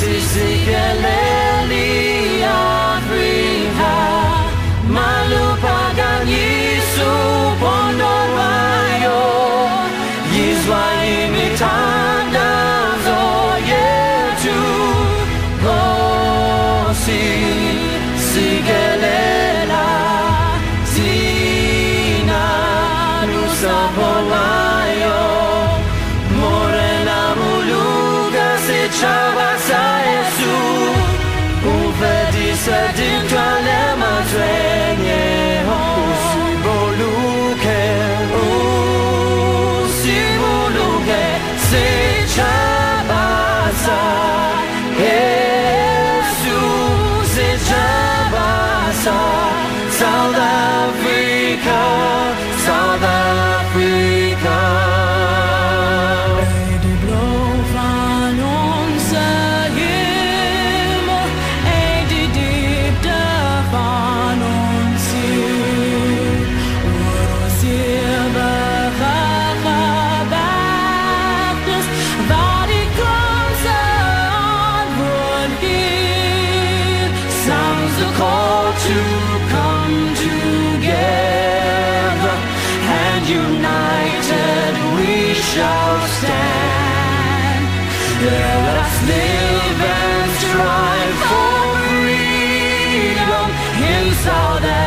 Sikeleli Afrika Malupagan Yesu Pondorayo Yizwa imitanda zoyetu Gosi Sikelela Zina Nusapolayo Morena Muluga Sichavasa Sedin kalema twenye Usibuluke se chabasa Jesus se chabasa South Africa South Africa Edi blovan onze to come together and united we shall stand. Let us live and strive for freedom in South Africa.